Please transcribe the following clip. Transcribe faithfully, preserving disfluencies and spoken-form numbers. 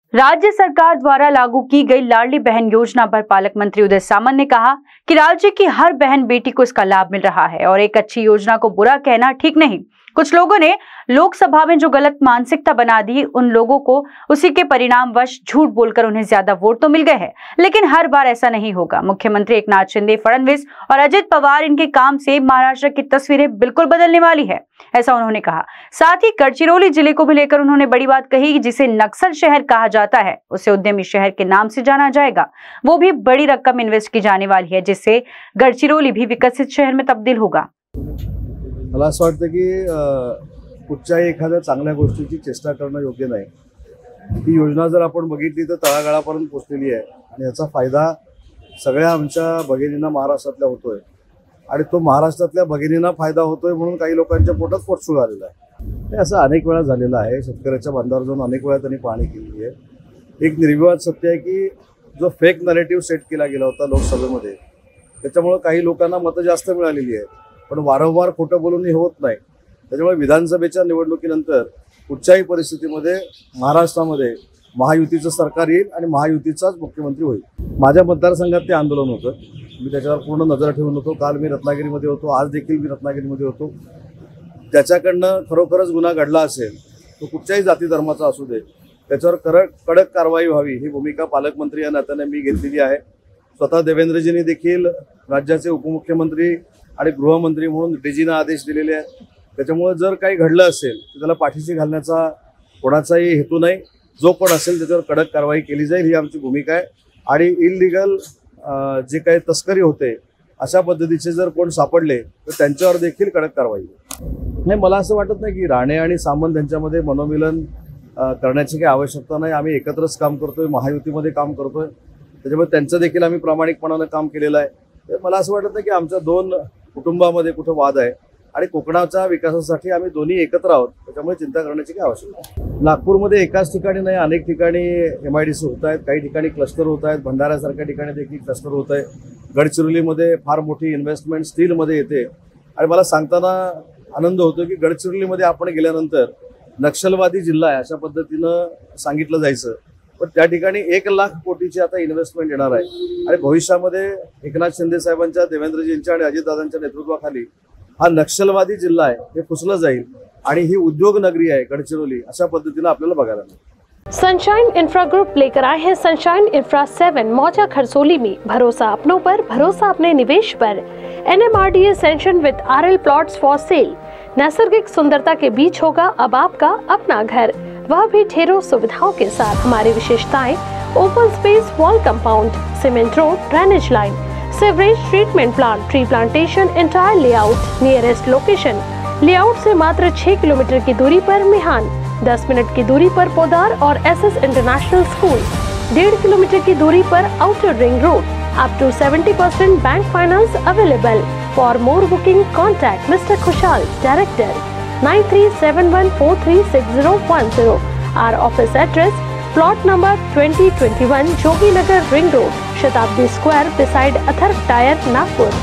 राज्य सरकार द्वारा लागू की गई लाडली बहन योजना पर पालक मंत्री उदय सामंत ने कहा कि राज्य की हर बहन बेटी को इसका लाभ मिल रहा है और एक अच्छी योजना को बुरा कहना ठीक नहीं। कुछ लोगों ने लोकसभा में जो गलत मानसिकता बना दी, उन लोगों को उसी के परिणामवश झूठ बोलकर उन्हें ज्यादा वोट तो मिल गए हैं, लेकिन हर बार ऐसा नहीं होगा। मुख्यमंत्री एकनाथ शिंदे, फडणवीस और अजित पवार, इनके काम से महाराष्ट्र की तस्वीरें बिल्कुल बदलने वाली है, ऐसा उन्होंने कहा। साथ ही गढ़चिरौली जिले को भी लेकर उन्होंने बड़ी बात कही, जिसे नक्सल शहर कहा जाता है उसे उद्यमी शहर के नाम से जाना जाएगा। वो भी बड़ी रकम इन्वेस्ट की जाने वाली है, जिससे गढ़चिरौली भी विकसित शहर में तब्दील होगा। मला असं वाटतं की कुठच्याही एखाद्या चांगल्या गोष्टीची चेष्टा करणं योग्य नाही। ही योजना जर आपण बघितली तर तळागाळापर्यंत पोहोचलेली आहे आणि याचा फायदा सगळ्या आमच्या भगिनींना महाराष्ट्रातल्या होतोय आणि तो महाराष्ट्रातल्या भगिनींना फायदा होतोय म्हणून काही लोकांच्या पोटात पोटसूळ आलेला आहे। हे असं अनेक वेळा झालेलं आहे। शेतकऱ्याच्या बांधावर जाऊन अनेक वेळा त्यांनी पाहणी केलेली आहे। एक निर्विवाद सत्य आहे की जो फेक नरेटिव्ह सेट केला गेला होता लोकसभेमध्ये, त्याच्यामुळे काही लोकांना मतं जास्त मिळालेली आहेत, पण वारंवार खोटं बोलून हे होत नाही। त्याच्यामुळे विधानसभेच्या निवडणुकीनंतर कुठच्याही परिस्थितीमध्ये महाराष्ट्रामध्ये महायुतीचं सरकार येईल आणि महायुतीचाच मुख्यमंत्री होईल। माझ्या मतदारसंघात ते आंदोलन होतं, मी त्याच्यावर पूर्ण नजर ठेवून होतो। काल मी रत्नागिरीमध्ये होतो, आज देखील मी रत्नागिरीमध्ये होतो। त्याच्याकडनं खरोखरच गुन्हा घडला असेल तो कुठच्याही जाती धर्माचा असू दे, त्याच्यावर कडक कडक कारवाई व्हावी ही भूमिका पालकमंत्री या नात्याने मी घेतलेली आहे। स्वतः देवेंद्रजींनी देखील राज्याचे उपमुख्यमंत्री आणि गृहमंत्री म्हणून डीजीना आदेश दिलेले आहेत। त्याच्यामुळे जर काही घडलं असेल तर त्याला पाठीशी घालण्याचा कोणाचाही हेतू नाही। जो कोण असेल त्याच्यावर कडक कारवाई केली जाईल ही आमची भूमिका आहे। आणि इलिगल जे काही तस्करी होते अशा पद्धतीचे जर कोण सापडले तर त्यांच्यावर देखील कडक कारवाई होईल। नाही, मला असं वाटत नाही की राणे आणि सामंत यांच्यामध्ये मनोमिलन करण्याची काही आवश्यकता नाही। आम्ही एकत्रच काम करतोय, महायुतीमध्ये काम करतोय, त्याच्यामुळे त्यांचं देखील आम्ही प्रामाणिकपणाने काम केलेलं आहे। मला असं वाटत नाही की आमच्या दोन कुटुंबामध्ये कुठं वाद आहे आणि कोकणाच्या विकासासाठी आम्ही दोन्ही एकत्र आहोत, त्याच्यामुळे चिंता करण्याची काही आवश्यकता नाही। नागपूरमध्ये एकाच ठिकाणी नाही, अनेक ठिकाणी एम आय डी सी होत आहेत, काही ठिकाणी क्लस्टर होत आहेत, भंडाऱ्यासारख्या ठिकाणी देखील क्लस्टर होत आहे। गडचिरोलीमध्ये फार मोठी इन्व्हेस्टमेंट स्टीलमध्ये येते आणि मला सांगताना आनंद होतो की गडचिरोलीमध्ये आपण गेल्यानंतर नक्षलवादी जिल्हा आहे अशा पद्धतीनं सांगितलं जायचं, पण त्या ठिकाणी एक लाख कोटीची आता इन्व्हेस्टमेंट येणार आहे आणि भविष्यामध्ये एकनाथ शिंदे साहेबांच्या, देवेंद्रजींच्या आणि अजितदादांच्या नेतृत्वाखाली हा नक्षलवादी जिल्हा आहे हे फुसलं जाईल आणि ही उद्योग नगरी आहे गडचिरोली, अशा पद्धतीने आपल्याला बघायला मिळेल। सनशाइन इंफ्रा ग्रुप लेकर आए हैं सनशाइन इंफ्रा सेवन मौजा खरसोली में। भरोसा अपनों पर, भरोसा अपने निवेश पर। N M R D A sanction with R L plots for sale. नैसर्गिक सुंदरता के बीच होगा अब आपका अपना घर, वह भी ढेरों सुविधाओं के साथ। हमारी विशेषताएं: open space wall compound, cement road, drainage line, sewerage treatment plant, tree plantation, entire layout, nearest location. Layout से मात्र छह किलोमीटर की दूरी पर मिहान, दस मिनट की दूरी पर पोदार और एस एस इंटरनेशनल स्कूल, डेढ़ किलोमीटर की दूरी पर outer ring road. Up to seventy percent bank finance available. For more booking contact mister Khushal, director, nine three seven one four three six zero one zero. Our office address: plot number twenty twenty one, Jogi Nagar ring road, Shatabdi square, beside Atharva tyre, Nagpur.